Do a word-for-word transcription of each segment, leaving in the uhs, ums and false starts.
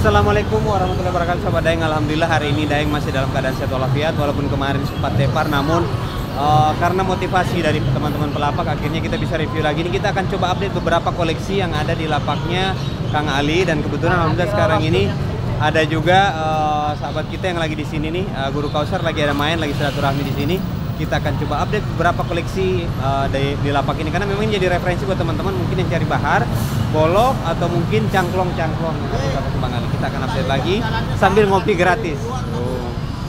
Assalamualaikum warahmatullahi wabarakatuh, sahabat Daeng. Alhamdulillah hari ini Daeng masih dalam keadaan sehat walafiat, walaupun kemarin sempat tepar, namun uh, karena motivasi dari teman-teman pelapak akhirnya kita bisa review lagi. Ini kita akan coba update beberapa koleksi yang ada di lapaknya Kang Ali, dan kebetulan alhamdulillah sekarang ini ada juga uh, sahabat kita yang lagi di sini nih, uh, Guru Kausar lagi ada main, lagi silaturahmi di sini. Kita akan coba update beberapa koleksi uh, di, di lapak ini karena memang jadi referensi buat teman-teman mungkin yang cari bahar, bolok atau mungkin cangklong-cangklong. Kita akan update lagi sambil ngopi gratis. Oh,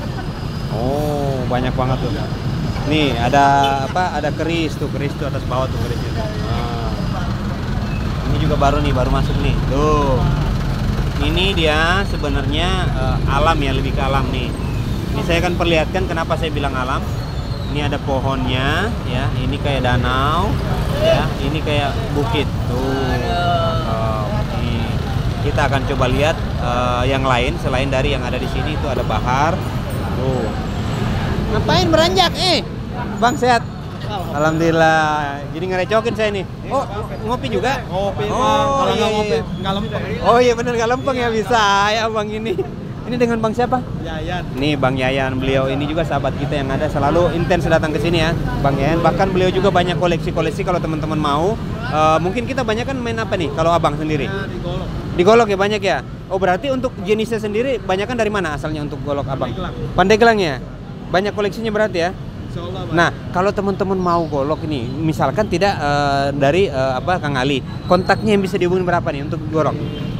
oh banyak banget tuh. Nih ada apa? Ada keris tuh, keris tuh atas bawah tuh kerisnya. Nah, ini juga baru nih, baru masuk nih. Tuh. Ini dia sebenarnya uh, alam ya, lebih ke alam nih. Ini saya akan perlihatkan kenapa saya bilang alam. Ini ada pohonnya ya, ini kayak danau ya, ini kayak bukit tuh. Oh, ini. Kita akan coba lihat uh, yang lain selain dari yang ada di sini. Itu ada bahar tuh. Ngapain beranjak eh Bang, sehat? Alhamdulillah. Jadi ngerecokin saya nih. Oh, ngopi juga? Ngopi. Oh, kalau iya, nggak ngopi iya. nggak lempeng. Oh iya bener, nggak lempeng ya, bisa ya Bang ini. Ini dengan Bang siapa? Yayan. Nih Bang Yayan, beliau ini juga sahabat kita yang ada selalu intens datang ke sini ya, Bang Yayan. Bahkan beliau juga banyak koleksi-koleksi kalau teman-teman mau. Uh, mungkin kita banyak kan main apa nih kalau Abang sendiri? Ya, di golok. Di golok ya banyak ya. Oh berarti untuk jenisnya sendiri banyak kan dari mana asalnya untuk golok Abang? Pandeglang. Pandeglang ya. Banyak koleksinya berarti ya. Insya Allah, Bang. Nah, kalau teman-teman mau golok ini, misalkan tidak uh, dari uh, apa Kang Ali, kontaknya yang bisa dihubungi berapa nih untuk golok?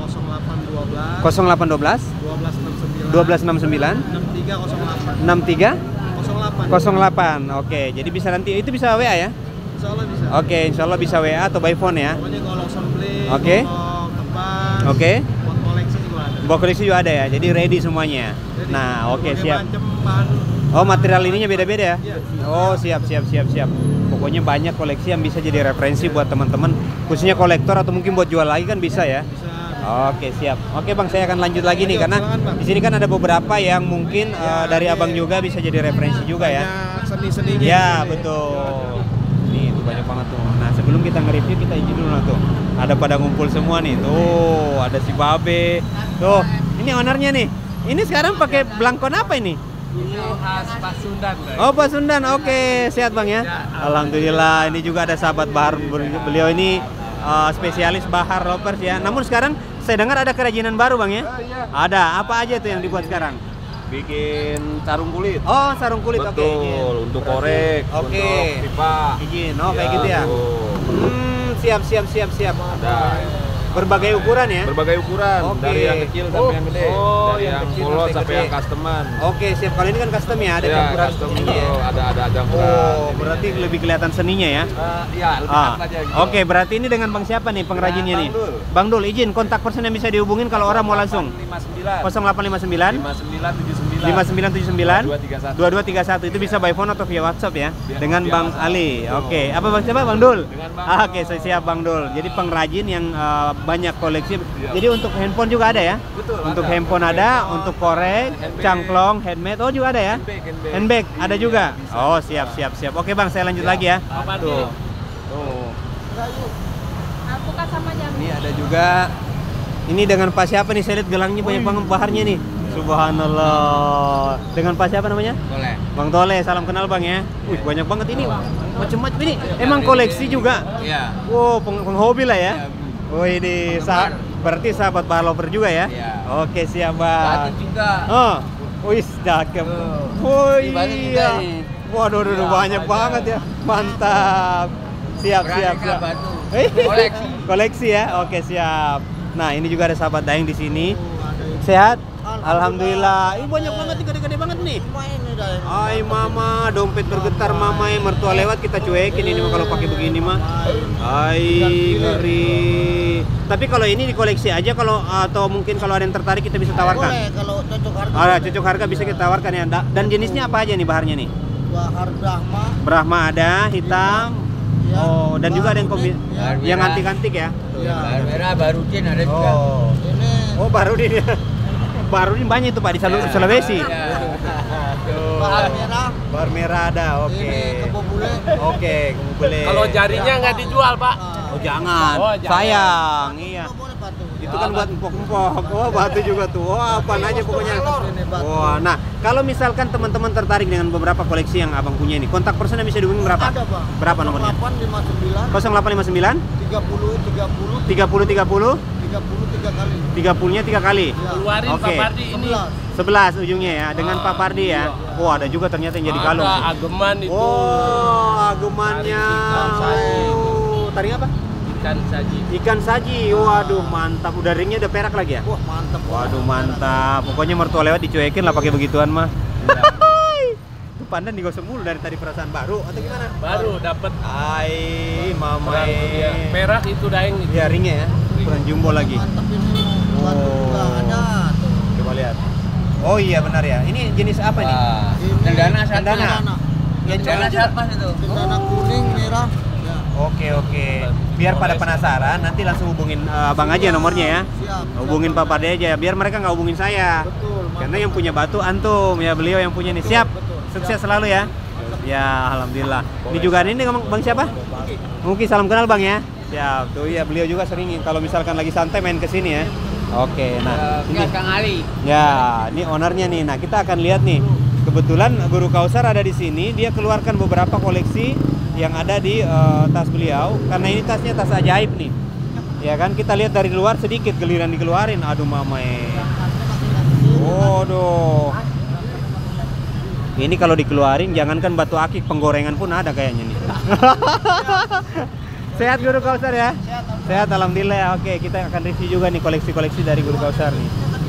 nol delapan dua belas nol delapan satu dua dua belas enam sembilan dua belas enam sembilan enam tiga nol delapan enam tiga nol delapan. nol delapan. Oke, jadi bisa nanti itu bisa W A ya? Insya Allah bisa. Oke, insya Allah bisa W A atau by phone ya. Pokoknya golok soundblade, Oke. golok kebas, Oke. buat koleksi juga ada. Buat koleksi juga ada ya. Jadi ready semuanya. Jadi, Nah, oke berbagai siap. macam bahan. Oh, material ininya beda-beda ya? Iya. Oh, siap siap siap siap. Pokoknya banyak koleksi yang bisa jadi referensi buat teman-teman, khususnya kolektor atau mungkin buat jual lagi kan bisa ya. Bisa. Oke siap. Oke Bang, saya akan lanjut lagi nih Ayo, karena silakan, Bang. di sini kan ada beberapa yang mungkin uh, dari iya. Abang juga bisa jadi referensi juga ya. Banyak seni-seninya. Ya di sini. betul. Nih itu banyak banget tuh. Nah sebelum kita nge-review kita izin dulu lah tuh. Ada pada ngumpul semua nih. Tuh ada si Babe. Tuh ini ownernya nih. Ini sekarang pakai belangkon apa ini? Ini khas Pasundan. Oh Pasundan. Oke sehat Bang ya. Alhamdulillah. Ini juga ada sahabat bahar. Beliau ini uh, spesialis bahar ropers ya. Namun sekarang saya dengar ada kerajinan baru Bang ya. Ada. Apa aja tuh yang dibuat sekarang? Bikin sarung kulit. Oh sarung kulit. Oke. Betul, izin. untuk korek, Oke. untuk pipa. Izin. Oh kayak gitu ya. tuh. Hmm, siap siap siap siap. Ada Berbagai ukuran ya. berbagai ukuran, Oke. dari yang kecil sampai Oh, yang gede, oh, dari yang yang, kecil polos sampai sampai gede. yang customan. Oke siap. Kalau ini kan custom ya, ada Ya, campuran custom ini itu ya. ada ada campuran. Oh ini. berarti lebih kelihatan seninya ya. Uh, ya, lebih Ah. khas aja gitu. Oke berarti ini dengan Bang siapa nih pengrajinnya Bang nih? Dul. Bang Dul, izin kontak person yang bisa dihubungin kalau orang mau langsung. lima sembilan nol delapan lima sembilan lima sembilan tujuh sembilan lima sembilan tujuh sembilan dua tiga satu dua dua tiga satu. Itu bisa by phone atau via WhatsApp ya. Via- Dengan via Bang WhatsApp. Ali. Betul. Oke. Apa Bang siapa Bang Dul? Dengan Bang Ah, Dul. Oke, saya siap Bang Dul. Jadi pengrajin yang uh, banyak koleksi. Iya. Jadi untuk handphone juga ada ya? Betul, Untuk ada. handphone ada, untuk korek, Handbag. cangklong, handmade. Oh juga ada ya? Handbag, handbag. Handbag ada juga. Iya, bisa. Oh siap siap siap. Oke Bang, saya lanjut Siap. lagi ya. Apa Tuh. nih? Tuh. Aku kan sama jam. Ini ada juga. Ini dengan Pak siapa nih? Saya lihat gelangnya banyak banget baharnya nih. Subhanallah. Dengan Pak siapa namanya? Boleh. Bang Tole. Salam kenal Bang ya. Wih banyak banget ini. Macam-macam ini. Emang koleksi juga. Iya. Wow, peng penghobi lah ya. Iya. Oh ini sah berarti sahabat bahar lover juga ya? Iya. Oke siap Bang. Batik juga. Oh, wih cakep. Tuh. Oh Di Bali juga iya. nih. Waduh, waduh, Iya, banyak banyak. banget ya. Mantap. Siap, siap, Beraneka siap. batu. Eh, Koleksi. Koleksi ya. Oke, siap. Nah, ini juga ada sahabat Daeng di sini. Sehat? Alhamdulillah. Ini banyak banget nih, gede-gede banget nih. Hai mama, dompet bergetar mama, ya mertua lewat kita cuekin ini mah kalau pakai begini mah. Hai, ngeri. Tapi kalau ini dikoleksi aja kalau atau mungkin kalau ada yang tertarik kita bisa tawarkan. Boleh, kalau cocok harga. Ah, cocok harga bisa kita tawarkan ya. Da- Dan jenisnya apa aja nih baharnya nih? Bahar Brahma. Brahma ada, hitam. Ya, Oh, dan juga ada yang kombi ya. yang antik-antik ya. Ya. Bahan merah baru tin ada juga. Oh. Ini Oh, baru ini. Baru ini banyak itu Pak di Sul- Sulawesi. Iya. Tuh. bahar merah. Bahar merah ada, oke. Ini kebo bule. Oke, boleh. Kalau jarinya nggak dijual, Pak. Oh, jangan. Oh, jangan. Sayang, iya. Nggak boleh, Pak, tuh. Itu itu kan buat empok-empok. Oh, batu juga tuh. Oh, apa aja pokoknya. Wah, nah kalau misalkan teman-teman tertarik dengan beberapa koleksi yang abang punya ini, kontak personnya bisa dihubungi berapa? Ada, Bang. Berapa nomornya? delapan lima sembilan nol delapan lima sembilan tiga puluh tiga puluh tiga puluh tiga puluh tiga puluh tiga kali. tiga puluh-nya tiga kali. Ya. Keluarin Oke. Pak Pardi ini. sebelas. sebelas ujungnya ya dengan Pak Pardi ya. Oh, ada juga ternyata yang jadi kalung. Ada ageman itu. Oh, agemannya. Ikan saji. Oh, taring apa? Ikan saji. Ikan saji. Waduh, mantap. Udah ringnya udah perak lagi ya? Wah, mantap. Waduh, mantap. Pokoknya mertua lewat dicuekin lah pakai begituan mah. Itu pandan digosok mulu dari tadi, perasaan baru atau gimana? Baru dapat Ai, mama. merah itu daeng itu. Ya, ringnya ya. Ukuran jumbo lagi. Mantap ini. Batu juga ada. Tuh. Coba lihat. Oh iya benar ya. Ini jenis apa nih? Ini Cendana satu. Cendana. Cendana. Ya, Cendana coba. siapa itu? Cendana kuning, merah. Ya. Oke oke. Biar pada penasaran, nanti langsung hubungin uh, abang aja nomornya ya. Siap. Hubungin Pak Pardi aja. Biar mereka nggak hubungin saya. Betul. Karena yang punya batu antum ya, beliau yang punya nih. Siap. Betul. Sukses selalu ya. Ya alhamdulillah. Ini juga ini bang siapa? Mungkin salam kenal bang ya. Siap. Tuh iya, beliau juga sering kalau misalkan lagi santai main ke sini ya. Oke, nah ini Kang Ali. ya, ini ownernya nih. Nah, kita akan lihat nih. Kebetulan Guru Kausar ada di sini. Dia keluarkan beberapa koleksi yang ada di uh, tas beliau. Karena ini tasnya tas ajaib nih. Ya kan, kita lihat dari luar sedikit, giliran dikeluarin. Aduh mamae. Waduh. Ini kalau dikeluarin, jangankan batu akik, penggorengan pun ada kayaknya nih. Sehat Guru Kausar ya? Sehat, alhamdulillah ya. Oke, kita akan review juga nih koleksi-koleksi dari Guru Kausar nih.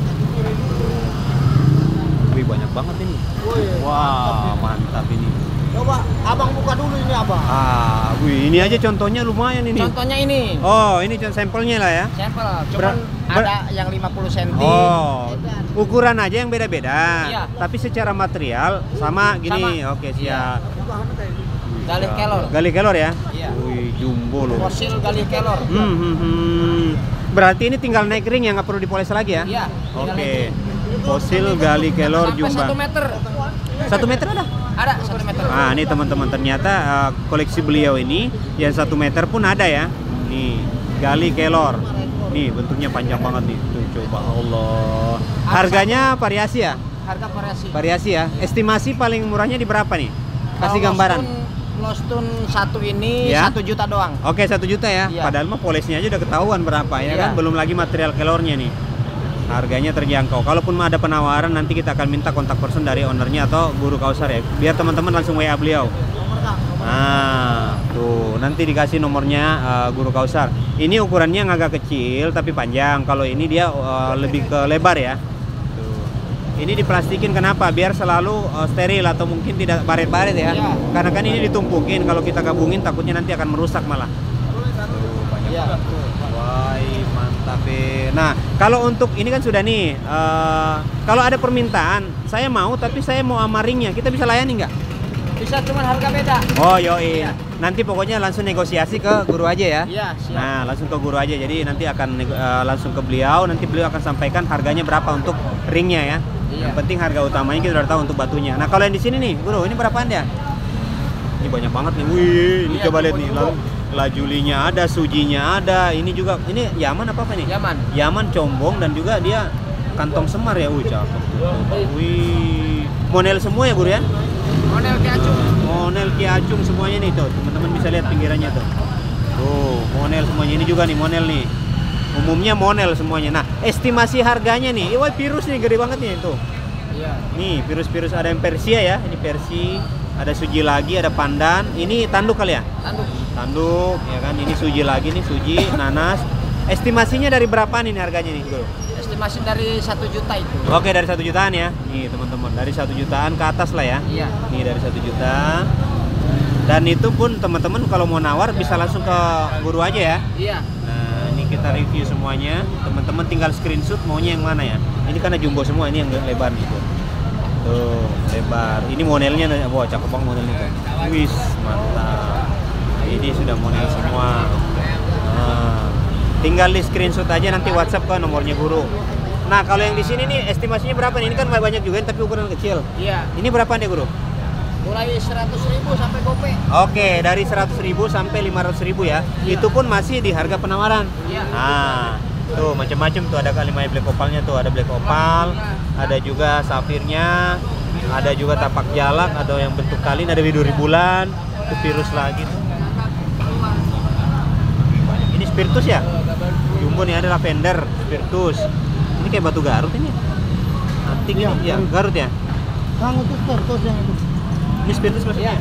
Wih, banyak banget ini. Wah, mantap ini. Coba abang buka dulu ini abang. Ah, wih, ini aja contohnya lumayan ini. Contohnya ini, Oh, ini contoh sampelnya lah ya. sampel, Ber- cuman ber- ada yang lima puluh sentimeter. Oh, ukuran aja yang beda-beda. Iya. Tapi secara material sama gini. Sama. Oke, Iya. siap. Galih kelor. Galih kelor ya? Iya. Wih, jumbo loh. Fosil galih kelor. Hmm, hmm, hmm. Berarti ini tinggal naik ring yang nggak perlu dipoles lagi ya? Iya. tinggal Oke. itu. Fosil gali kelor Sampai jumbo. satu meter. Satu meter ada? Ada satu meter. Ah, ini teman-teman ternyata uh, koleksi beliau ini yang satu meter pun ada ya. Nih, gali kelor. Nih bentuknya panjang banget nih. Tuh, coba Allah. Harganya variasi ya? Harga variasi. Variasi ya. Estimasi paling murahnya di berapa nih? Kasih Kalau gambaran. Lostun satu ini Ya. satu juta doang. Oke, satu juta ya. Iya. Padahal mah polesnya aja udah ketahuan berapa ya Iya. kan? Belum lagi material kelornya nih. Harganya terjangkau. Kalaupun ada penawaran nanti kita akan minta kontak person dari ownernya atau Guru Kausar ya. Biar teman-teman langsung W A beliau. Nah, tuh nanti dikasih nomornya uh, Guru Kausar. Ini ukurannya yang agak kecil tapi panjang. Kalau ini dia uh, lebih ke lebar ya. Tuh. Ini diplastikin kenapa? Biar selalu uh, steril atau mungkin tidak baret-baret ya. Iya. Karena kan ini ditumpukin. Kalau kita gabungin takutnya nanti akan merusak malah. Iya. Wah, mantap deh. Nah, kalau untuk ini kan sudah nih. Uh, kalau ada permintaan, saya mau tapi saya mau sama ringnya. Kita bisa layani nggak? Bisa, cuman harga beda. Oh, yoi. Nanti pokoknya langsung negosiasi ke guru aja ya. Iya, siap. Nah, langsung ke guru aja. Jadi nanti akan uh, langsung ke beliau. Nanti beliau akan sampaikan harganya berapa untuk ringnya ya. Iya. Yang penting harga utamanya kita udah tahu untuk batunya. Nah, kalau yang di sini nih, guru, ini berapaan dia? Ini banyak banget nih. Wih, ini Iya, coba lihat nih. jumbo-jumbo. Lalu lajulinya ada, sujinya ada. Ini juga, ini Yaman apa apa nih? Yaman. Yaman combong dan juga dia kantong semar ya. Wih, cakep. Wih, monel semua ya, guru ya? Model Kiacung. Monel Kiacung semuanya nih tuh, teman-teman bisa lihat pinggirannya tuh. Tuh, monel semuanya ini juga nih monel nih. Umumnya monel semuanya. Nah, estimasi harganya nih. Wah, virus nih gede banget nih tuh. Iya. Nih, virus-virus ada yang Persia ya. Ini Persi, ada suji lagi, ada pandan. Ini tanduk kali ya? Tanduk. Tanduk, ya kan? Ini suji lagi nih, suji, nanas. Estimasinya dari berapa nih harganya nih, Guru? Estimasi dari satu juta itu. Oke, dari satu jutaan ya. Nih, teman-teman, dari satu jutaan ke atas lah ya. Iya. Nih dari satu juta. Dan itu pun teman-teman kalau mau nawar bisa langsung ke guru aja ya. Iya. Nah, ini kita review semuanya. Teman-teman tinggal screenshot maunya yang mana ya. Ini karena jumbo semua, ini yang lebar nih tuh. Tuh, lebar. Ini modelnya, wah cakep banget modelnya tuh. Wis, mantap. Ini sudah model semua. Nah, tinggal di screenshot aja nanti WhatsApp ke nomornya guru. Nah, kalau yang di sini nih estimasinya berapa nih? Ini kan banyak juga tapi ukuran kecil. Iya. Ini berapa nih, Guru? Mulai seratus ribu sampai gope. Oke, dari seratus ribu sampai lima ratus ribu ya. Iya. Itu pun masih di harga penawaran. Iya. Nah, Tuh macam-macam tuh, ada kalimai black opalnya tuh, ada black opal, ada juga safirnya, ada juga tapak jalak, ada yang bentuk kalin, ada biduri bulan, itu virus lagi tuh. Ini spiritus ya? Jumbo nih, ada lavender, spiritus. Ini kayak batu Garut ini. Antik ya, ya Garut ya? Kang itu terus yang itu. Ini spiritus maksudnya?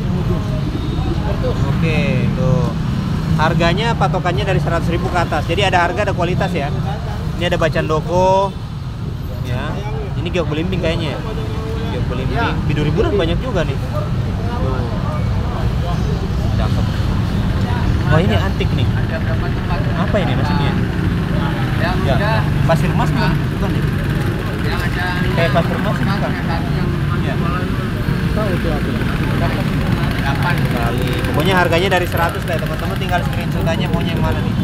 Oke, tuh. Harganya patokannya dari seratus ribu ke atas. Jadi ada harga, ada kualitas ya. Ini ada bacaan loko. Ya. Ini giok belimbing kayaknya. Giok belimbing. Biduri bulan banyak juga nih. Tuh. Cakep. Wah, ini antik nih. Apa ini maksudnya? Ya. Pasir emas bukan? Bukan nih. Kayak pasir emas bukan? Ya. Tahu itu apa? Kali. Pokoknya harganya dari seratus lah, teman-teman tinggal screenshot aja maunya yang mana nih.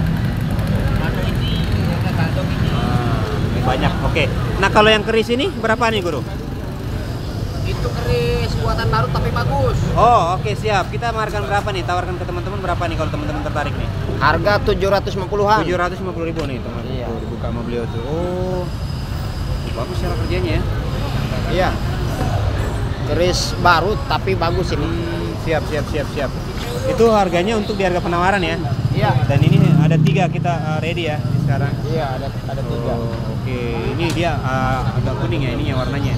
Nah, banyak. Oke. Nah, kalau yang keris ini berapa nih, Guru? Itu keris buatan baru tapi bagus. Oh, oke, siap. Kita markan berapa nih? Tawarkan ke teman-teman berapa nih kalau teman-teman tertarik nih? Harga tujuh ratus lima puluhan. tujuh ratus lima puluh ribu nih, teman. Iya. Tuh, dibuka sama beliau tuh. Oh. Bagus cara kerjanya ya. Iya. Keris baru tapi bagus ini. Hmm, siap, siap, siap, siap. Itu harganya untuk di harga penawaran ya? Iya. Dan ini ada tiga kita uh, ready ya sekarang. Iya, ada ada tiga. Oh, oke, ini dia uh, agak kuning ya ininya warnanya.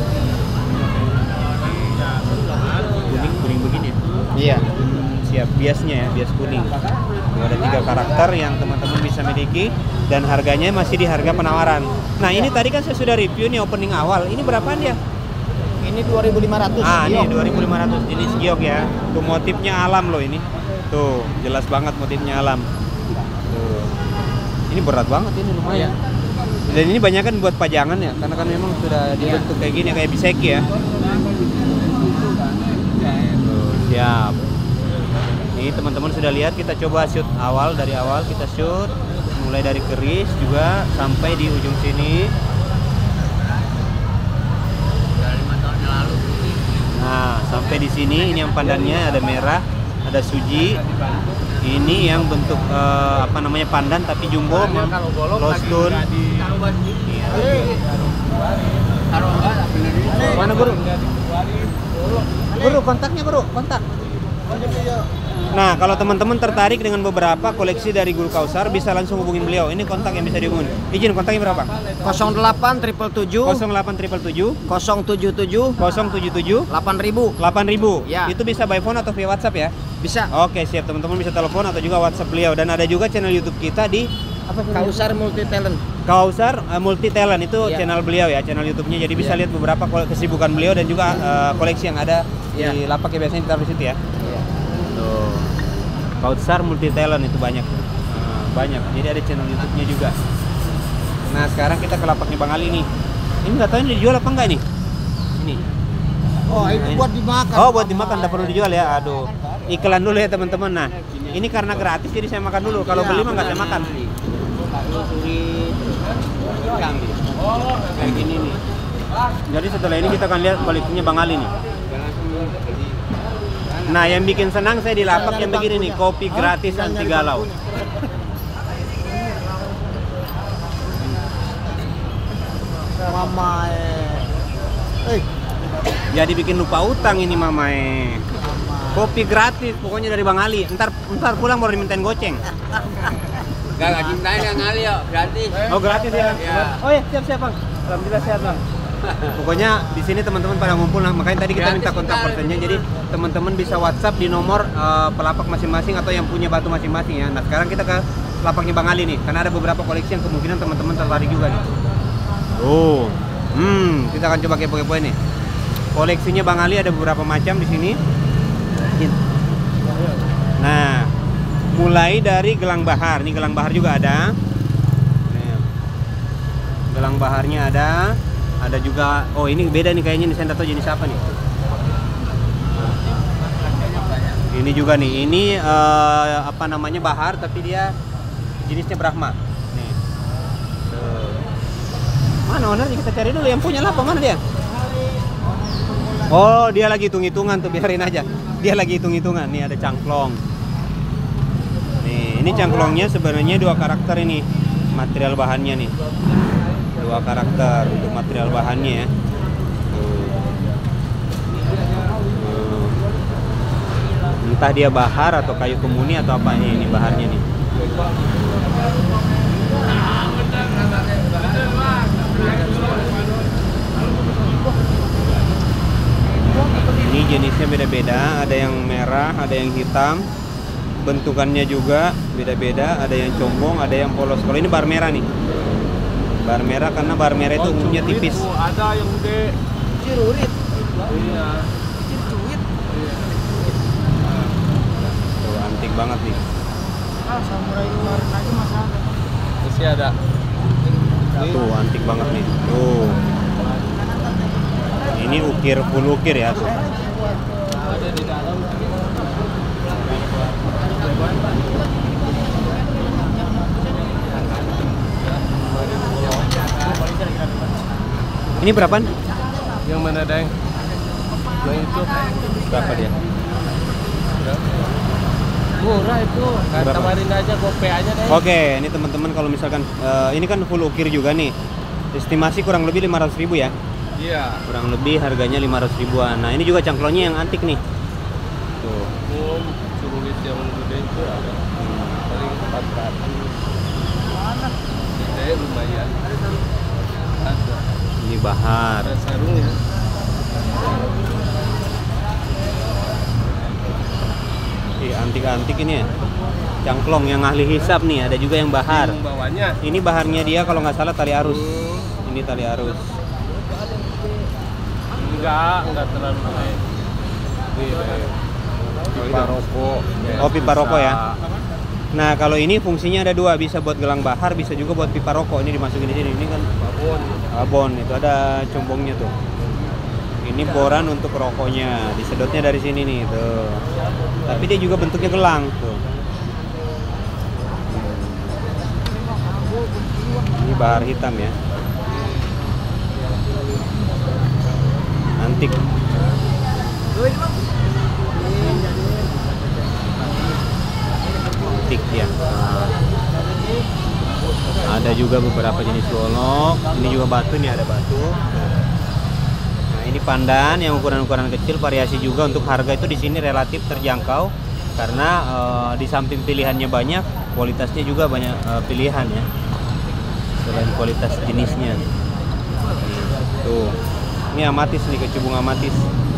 Kuning, kuning begini ya? Iya. Hmm, siap, biasnya ya, bias kuning. Tuh, ada tiga karakter yang teman-teman bisa miliki dan harganya masih di harga penawaran. Nah, ini tadi kan saya sudah review nih opening awal. Ini berapaan dia? Ini dua ribu lima ratus. Ah, ini dua ribu lima ratus jenis giok ya. Tuh motifnya alam loh ini. Tuh, jelas banget motifnya alam. Tuh. Ini berat banget ini lumayan. Dan ini banyak kan buat pajangan ya, karena kan memang sudah dibentuk kayak gini kayak biseki ya. Tuh, siap. Ini teman-teman sudah lihat, kita coba shoot awal dari awal kita shoot mulai dari keris juga sampai di ujung sini. Nah, sampai di sini ini yang pandannya ada merah, ada suji. Ini yang bentuk uh, apa namanya pandan tapi jumbo, lostun. Mana Guru? Guru kontaknya Guru, kontak. Nah, kalau teman-teman tertarik dengan beberapa koleksi dari Guru Kausar bisa langsung hubungin beliau. Ini kontak yang bisa dihubungin. Izin kontaknya berapa? nol delapan tujuh tujuh nol delapan tujuh tujuh nol tujuh tujuh nol tujuh tujuh delapan ribu. delapan ribu. Ya. Itu bisa by phone atau via WhatsApp ya? Bisa. Oke, siap teman-teman, bisa telepon atau juga WhatsApp beliau, dan ada juga channel YouTube kita di apa Kausar Multi Talent. Kausar uh, Multi Talent itu Ya. channel beliau ya, channel YouTube-nya. Jadi bisa Ya. lihat beberapa kol- kesibukan beliau dan juga uh, koleksi yang ada Ya. di lapak ya, biasanya ditaruh di situ ya. Iya. Tuh. Kausar Multi Talent itu banyak. Uh, banyak. Jadi ada channel YouTube-nya juga. Nah, sekarang kita ke lapaknya Bang Ali nih. Ini nggak tahu ini dijual apa enggak nih? Ini. Oh, itu Ini. buat dimakan. Oh, buat dimakan, nggak perlu dijual ya. Aduh. Iklan dulu ya teman-teman. Nah, ini karena gratis jadi saya makan dulu. Kalau beli mah nggak saya makan. Kayak gini nih. Jadi setelah ini kita akan lihat koleksinya Bang Ali nih. Nah, yang bikin senang saya di lapak yang begini nih, kopi gratis anti galau. Mama eh. Eh, Jadi bikin lupa utang ini mamae. Kopi gratis pokoknya dari Bang Ali. Ntar ntar pulang baru dimintain goceng. Gak gak cintain yang ngali ya, gratis. Oh, gratis ya? Iya. Oh ya, siap siap Bang. Alhamdulillah sehat Bang. Pokoknya di sini teman-teman pada ngumpul, nah makanya tadi kita Gratis minta kontak bentar. personnya. Jadi teman-teman bisa WhatsApp di nomor uh, pelapak masing-masing atau yang punya batu masing-masing ya. Nah, sekarang kita ke lapaknya Bang Ali nih, karena ada beberapa koleksi yang kemungkinan teman-teman tertarik juga nih. Oh. Hmm, kita akan coba kepo-kepo ini. Koleksinya Bang Ali ada beberapa macam di sini. Nah, mulai dari gelang bahar. Nih gelang bahar juga ada. Nih. Gelang baharnya ada. Ada juga, oh ini beda nih kayaknya nih, saya nggak tahu jenis apa nih. Ini juga nih, ini uh, apa namanya bahar tapi dia jenisnya Brahma. Nih. Tuh. Mana ownernya, kita cari dulu yang punya lapak, mana dia? Oh, dia lagi hitung-hitungan tuh, biarin aja. Dia lagi hitung-hitungan. Nih ada cangklong. Nih, ini cangklongnya sebenarnya dua karakter ini. material bahannya nih. Dua karakter untuk material bahannya ya. Tuh. Tuh. Entah dia bahar atau kayu kemuni atau apa nih ini bahannya nih. Ini jenisnya beda-beda, ada yang merah, ada yang hitam. Bentukannya juga beda-beda, ada yang combong, ada yang polos. Kalau ini bar merah nih. Bar merah karena bar merah itu umumnya tipis. Oh, ada yang gede. Cirurit. Iya. Ciruit. Tuh, antik banget nih. Ah, samurai kemarin aja masih ada. Masih ada. Tuh, antik banget nih. Tuh. Ini ukir full ukir ya tuh. Ada di dalam. Ini berapaan? Yang mana, Deng? Yang itu. Berapa dia? Murah itu. Kan Berapa? tawarin aja gope aja, Deng. Oke, ini teman-teman kalau misalkan eh, ini kan full ukir juga nih. Estimasi kurang lebih lima ratus ribu ya. Iya. Kurang lebih harganya lima ratus ribuan. Nah, ini juga cangklongnya yang antik nih. Tuh. Um, Ciruit yang gede itu ada. Paling empat ratus. Gede lumayan. Ada. Ini bahar. Ada sarungnya. Ih, antik-antik ini ya. Cangklong yang ahli hisap nih, ada juga yang bahar. Yang bawahnya. Ini baharnya dia kalau nggak salah tali arus. Hmm. Ini tali arus. Enggak, enggak terlalu baik. Nih, Deng. Pipa rokok. Oh, pipa rokok ya. Bisa. Nah, kalau ini fungsinya ada dua, bisa buat gelang bahar, bisa juga buat pipa rokok. Ini dimasukin di sini. Ini kan Babon. abon, itu ada combongnya tuh. Ini boran untuk rokoknya, disedotnya dari sini nih tuh. Tapi dia juga bentuknya gelang tuh. Ini bahar hitam ya. Antik. Antik ya. Nah. Ada juga beberapa jenis golok. Ini juga batu nih, ada batu. Nah, ini pandan yang ukuran-ukuran kecil, variasi juga untuk harga itu di sini relatif terjangkau karena eh, di samping pilihannya banyak, kualitasnya juga banyak eh, pilihan ya. Selain kualitas jenisnya. Tuh. Ini amatis nih, kecubung amatis.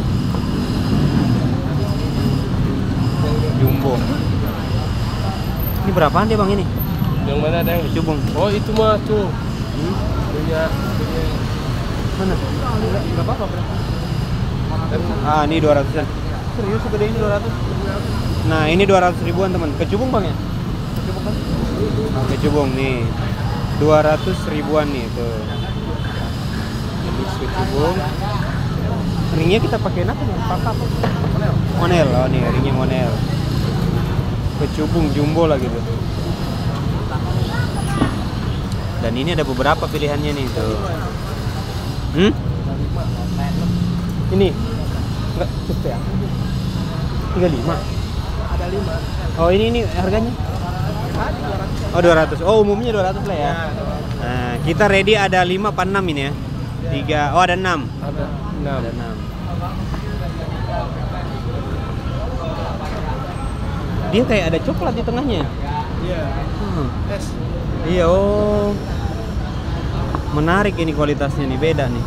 Jumbo. Ini berapaan dia, Bang, ini? Yang mana, Deng? Kecubung. Oh, itu mah tuh. Hmm? Punya punya Mana? Berapa apa? Berapa? Ah, ini dua ratusan. Serius segede ini dua ratus? Nah, ini dua ratus ribuan, teman. Kecubung, Bang ya? Kecubung kan? Kecubung nih. dua ratus ribuan nih tuh. Ini kecubung. Ringnya kita pakai apa nih? Paka apa? Monel. Monel. Oh, nih ringnya monel. Kecubung jumbo lah gitu. Dan ini ada beberapa pilihannya nih tuh. Hmm? Ini enggak cukup ya? tiga puluh lima. Ada lima. Oh, ini ini harganya? Oh, dua ratus. Oh, umumnya dua ratus lah ya. Nah, kita ready ada lima apa enam ini ya? tiga. Oh, ada enam. ada enam. Ada enam. Dia kayak ada coklat di tengahnya. Iya. Hmm. Es. Iya, oh. Menarik ini kualitasnya nih, beda nih.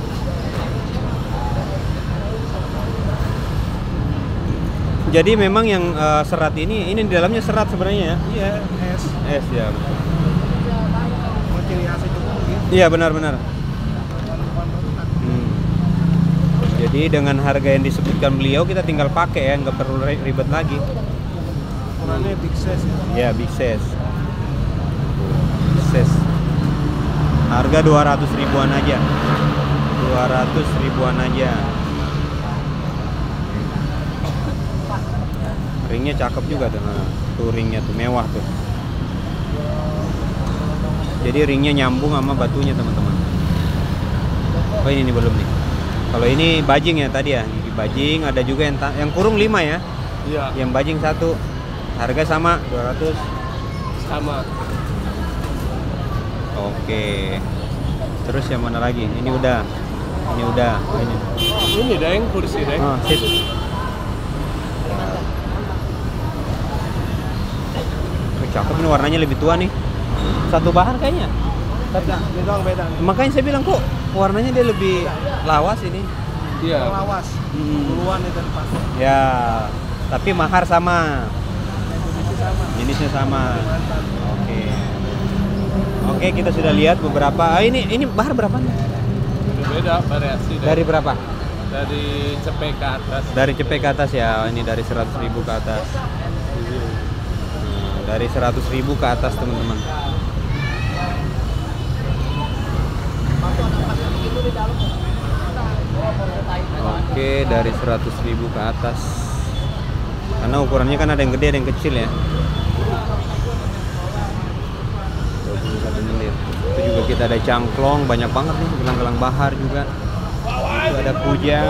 Jadi memang yang uh, serat ini, ini di dalamnya serat sebenarnya ya? Iya, es. Es ya. Mau ciri khas itu gitu. Iya, benar-benar. Hmm. Jadi dengan harga yang disebutkan beliau kita tinggal pakai ya, nggak perlu ribet lagi. Ukurannya big size ya. Ya, big size. Big size. Harga dua ratus ribuan aja. dua ratus ribuan aja. Ringnya cakep juga tuh. Nah, tuh ringnya tuh mewah tuh. Jadi ringnya nyambung sama batunya, teman-teman. Oh, ini nih belum nih. Kalau ini bajing ya tadi ya. Gigi bajing, ada juga yang yang kurung lima ya. Iya, Yang bajing satu. Harga sama dua ratus. sama. Oke. Terus yang mana lagi? Ini udah. Ini udah. Ini. Ini Deng, kursi Deng. Oh, sip. Oh, cakep nih, warnanya lebih tua nih. Satu bahan kayaknya. Beda, ini doang beda. Makanya saya bilang kok warnanya dia lebih lawas ini. Iya. Lawas. Hmm. Duluan itu dipasang. Ya, tapi mahar sama. Jenisnya sama. Jenisnya sama. Oke. Oke, kita sudah lihat beberapa. Ah, ini ini bahar berapa nih? Beda variasi Deng. Dari berapa? Dari cepek ke atas. Dari cepek ke atas ya. Ini dari seratus ribu ke atas. Hmm, dari seratus ribu ke atas, teman-teman. Oke, dari seratus ribu ke atas. Karena ukurannya kan ada yang gede, ada yang kecil ya. dua puluh satu menit. Itu juga kita ada cangklong, banyak banget nih, gelang-gelang bahar juga. Itu ada kujang.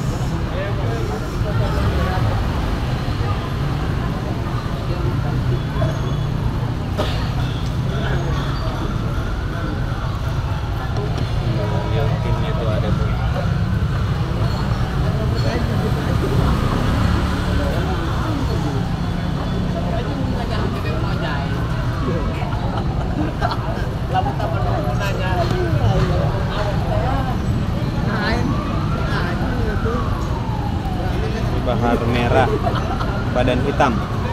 Yakinnya tuh ada tuh. Ini bahar merah, badan hitam.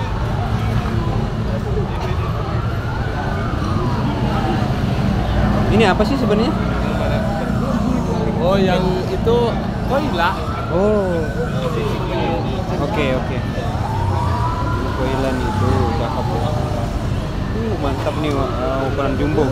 Ini apa sih sebenarnya? Oh, yang itu koila. Oh, oke oke. Koilan itu cakep. Uh, mantap nih uh, ukuran jumbo.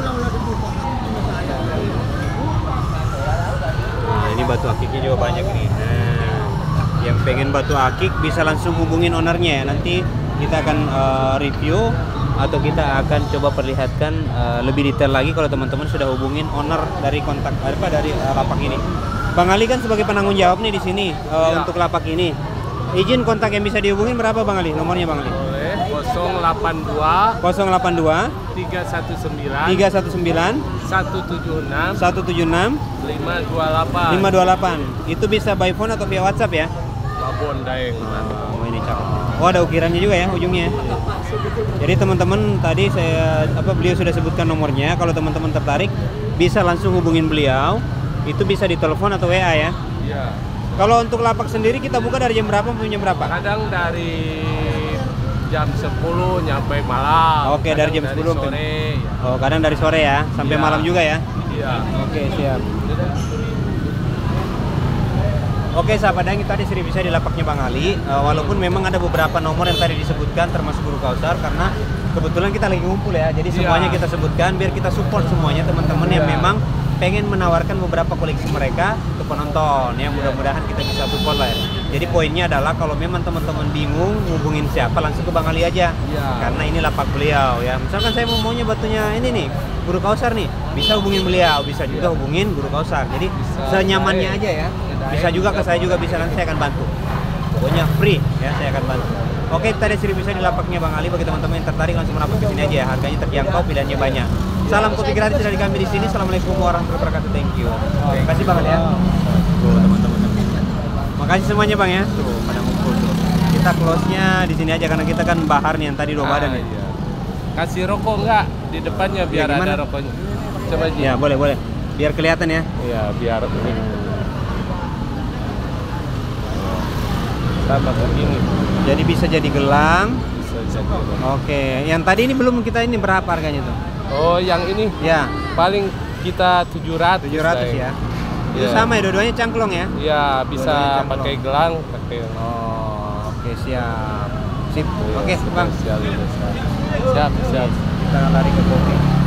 Nah, ini batu akiknya juga banyak nih. Nah, yang pengen batu akik bisa langsung hubungin ownernya ya. Nanti kita akan uh, review atau kita akan coba perlihatkan uh, lebih detail lagi kalau teman-teman sudah hubungin owner dari kontak apa dari uh, lapak ini. Bang Ali kan sebagai penanggung jawab nih di sini uh, Ya. untuk lapak ini. Izin kontak yang bisa dihubungin berapa Bang Ali? Nomornya Bang Ali? Boleh. nol delapan dua nol delapan dua tiga satu sembilan tiga satu sembilan satu tujuh enam satu tujuh enam lima dua delapan. lima dua delapan. Itu bisa by phone atau via WhatsApp ya? Babon Daeng. Oh, ini cakep. Oh, ada ukirannya juga ya ujungnya. Jadi teman-teman tadi saya apa beliau sudah sebutkan nomornya. Kalau teman-teman tertarik bisa langsung hubungin beliau. Itu bisa ditelepon atau W A ya. Iya. Kalau untuk lapak sendiri kita buka dari jam berapa sampai jam berapa? Kadang dari jam sepuluh nyampe malam. Oke, dari Kadang jam sepuluh sampai- sore. Ya. Oh, kadang dari sore ya sampai Iya. malam juga ya. Iya. Oke, siap. Oke, sahabat Daeng, tadi Sri bisa di lapaknya Bang Ali. Uh, walaupun memang ada beberapa nomor yang tadi disebutkan termasuk Guru Kausar karena kebetulan kita lagi ngumpul ya. Jadi Iya. semuanya kita sebutkan biar kita support semuanya teman-teman yang Iya. memang pengen menawarkan beberapa koleksi mereka ke penonton. Ya, mudah-mudahan kita bisa support lah ya. Jadi poinnya adalah kalau memang teman-teman bingung hubungin siapa langsung ke Bang Ali aja. Iya. Karena ini lapak beliau ya. Misalkan saya mau maunya batunya ini nih, Guru Kausar nih, bisa hubungin beliau, bisa juga hubungin Guru Kausar. Jadi Bisa senyamannya Daeng. aja ya. Daeng Bisa juga ke bisa saya juga bisa, nanti saya akan bantu. Pokoknya free ya, saya akan bantu. Oke, tadi Sri bisa di lapaknya Bang Ali. Bagi teman-teman yang tertarik langsung merapat ke sini aja ya. Harganya terjangkau, pilihannya banyak. Salam kopi gratis dari kami di sini. Assalamualaikum warahmatullahi wabarakatuh. Thank you. Terima kasih Bang Ali ya. Tuh teman-teman. Makasih semuanya Bang ya. Tuh pada ngumpul tuh. Kita close-nya di sini aja karena kita kan bahar nih yang tadi dua badan ya. iya. Kasih rokok enggak di depannya biar Ya, gimana? ada rokoknya. Coba aja. Ya, boleh, boleh. Biar kelihatan ya. Iya, biar ini. Sama begini Jadi bisa jadi gelang. bisa jadi. Oke, yang tadi ini belum kita ini berapa harganya tuh? Oh, yang ini Ya, paling kita tujuh ratus. tujuh ratus ya. Itu Iya. sama ya, dua-duanya cangklong ya? Iya, bisa Dua-duanya pakai cangklong. gelang, pakai Oh, oke siap. Sip. Iya, Oke, Bang. spesial itu. Siap, siap. Kita lari ke kopi.